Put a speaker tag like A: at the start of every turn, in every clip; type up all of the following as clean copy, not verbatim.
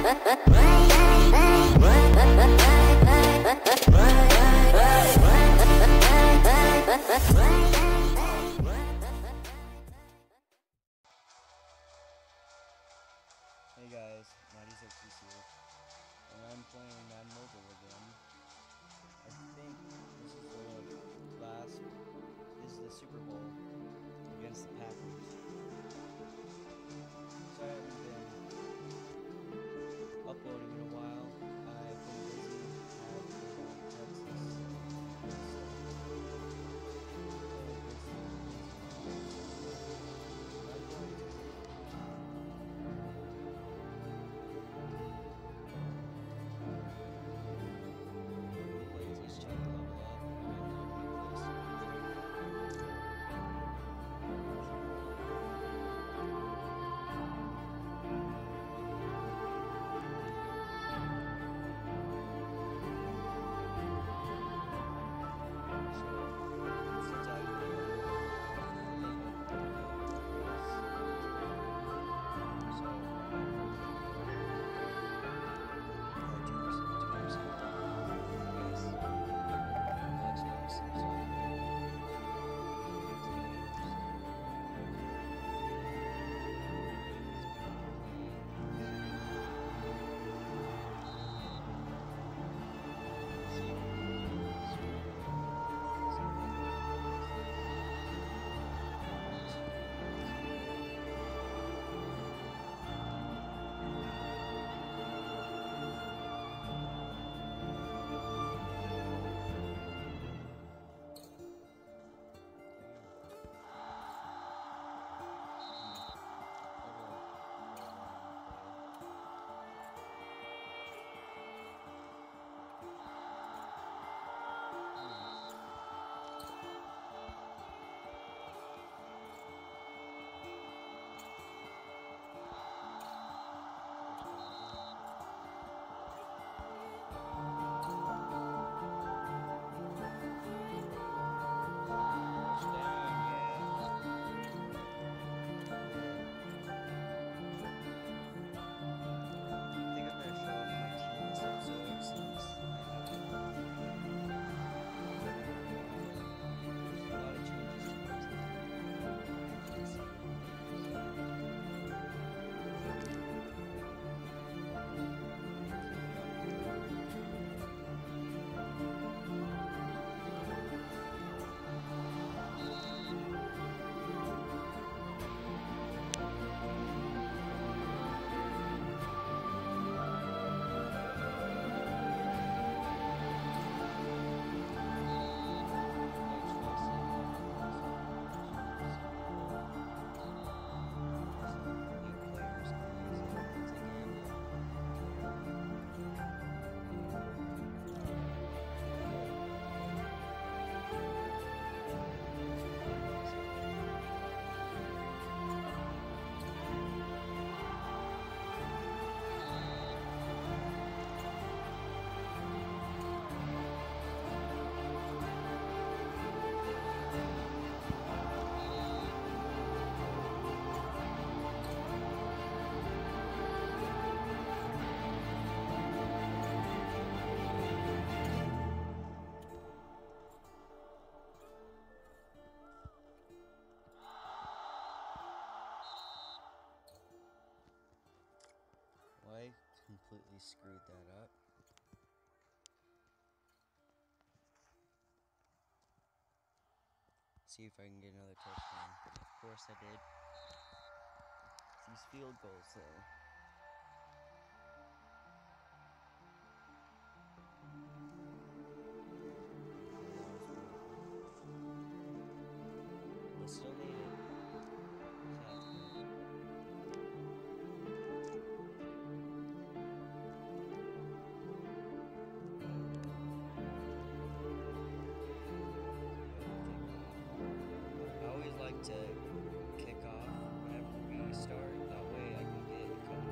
A: Hey guys, Maddie6 here, and I'm playing Madden Mobile again. I think this is the Super Bowl against the Packers. So I haven't been uploading in a while. I've been busy. I had to go down to Texas. I completely screwed that up. See if I can get another touchdown. Of course I did. These field goals though. But still need it. To kick off whenever we start, that way I can get a couple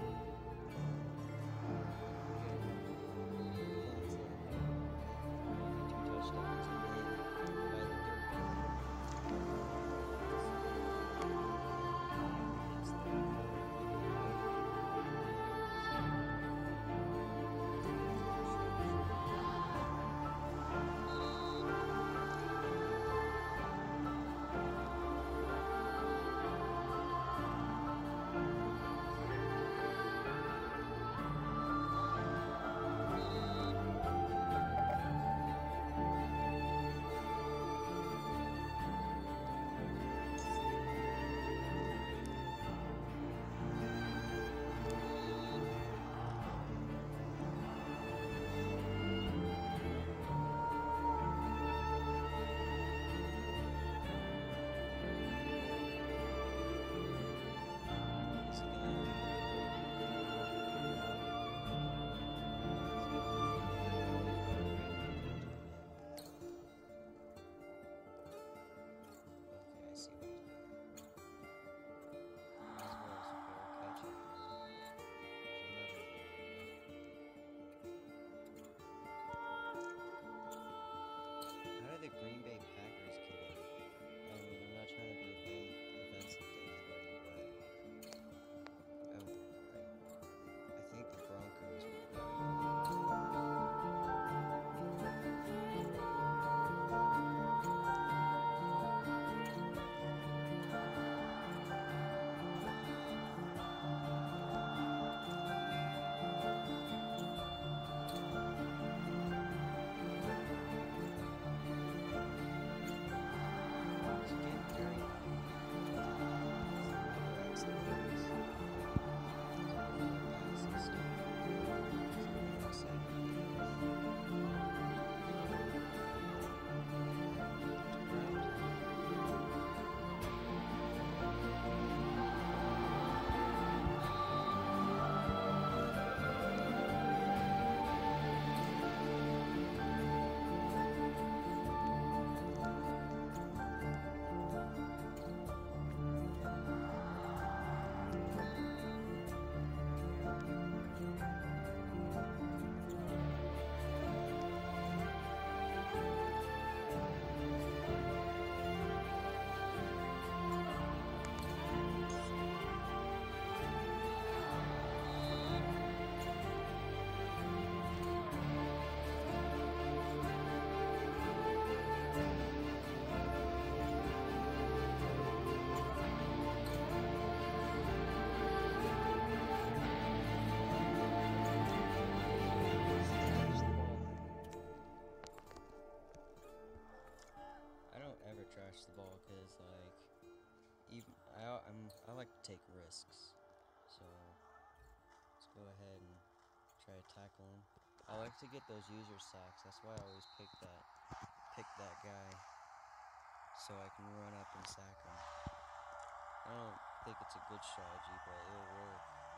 A: take risks. So let's go ahead and try to tackle him. I like to get those user sacks. That's why I always pick that guy, so I can run up and sack him. I don't think it's a good strategy, but it'll work.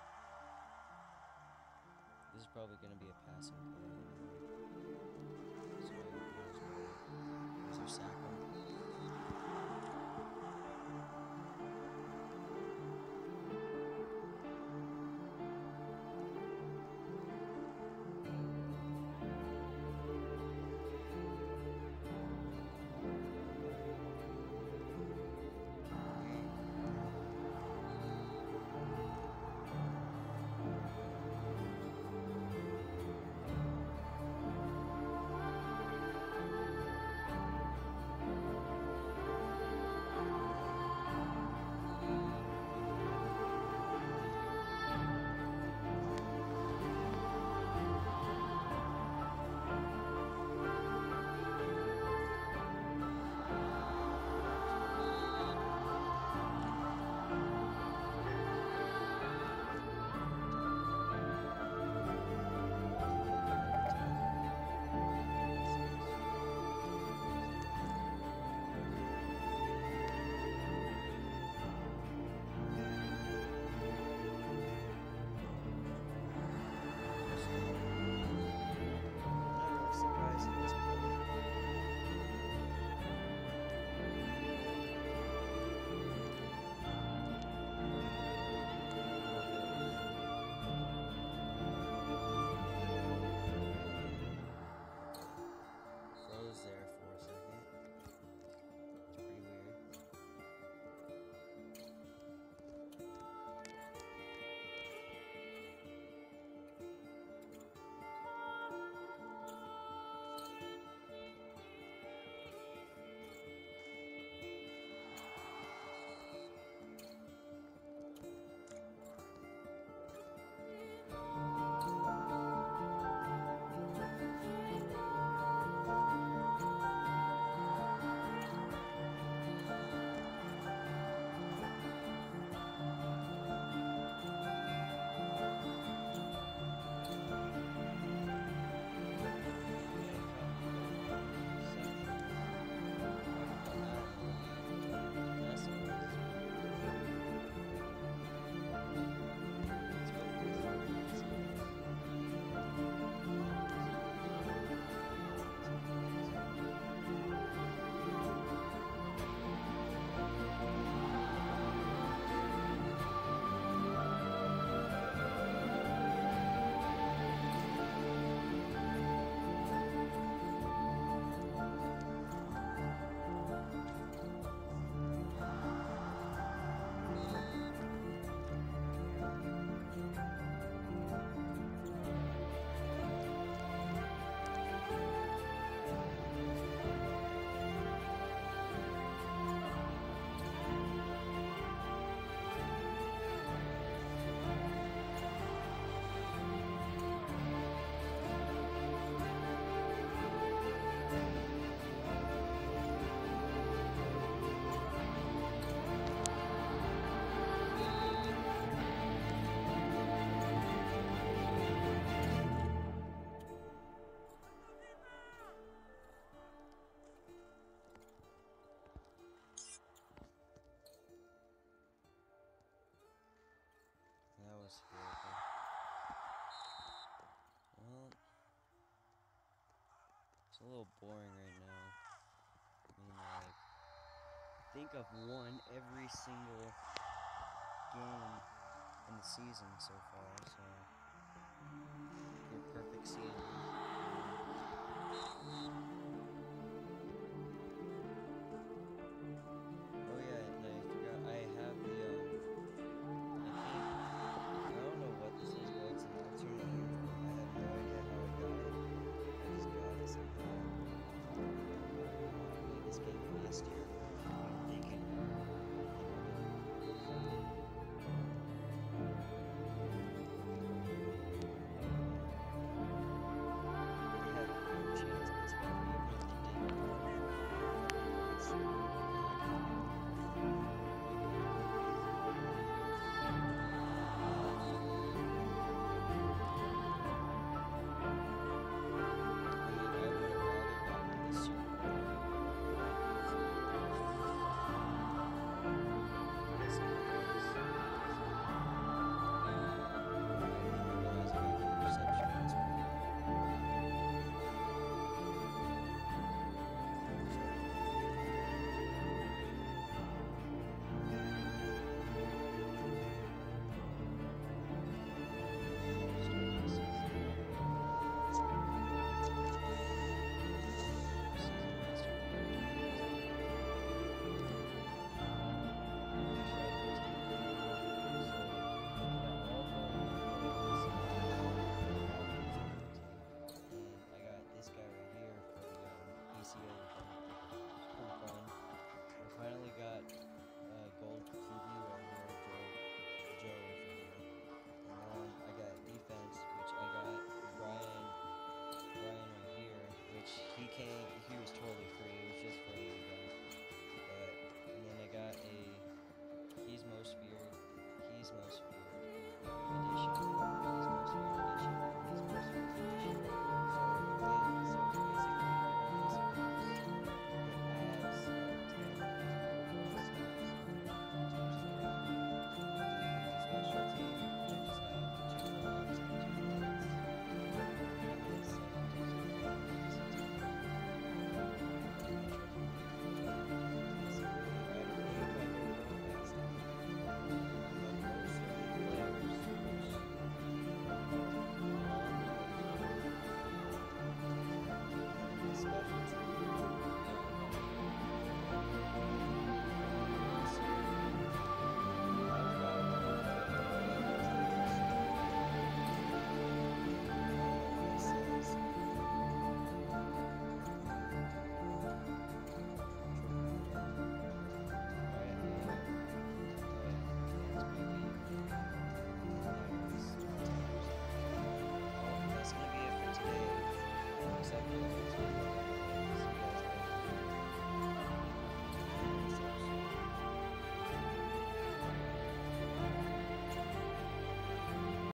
A: This is probably going to be a passing play anyway, so I might as well user sack him. There for a second. It's pretty weird. That was horrible. Well, it's a little boring right now. I mean, like, I think I've won every single game in the season so far, so a perfect season. Oh yeah, and I forgot, I have the, I don't know what this is, but it's an alternate uniform. I have no idea how I got it. I just got it somehow. I played this game last year. I'm thinking. They have no chance against me.